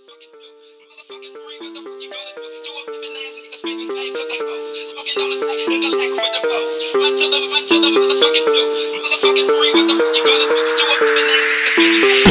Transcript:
motherfucking do. Motherfucking free, what the fuck you gonna do? Two up living ass niggas spitting flames to they foes. Smoking on the stack and the lack with the foes. Run to the motherfucking do. Motherfucking free, what the fuck you gonna do? Two up living ass niggas spitting flames.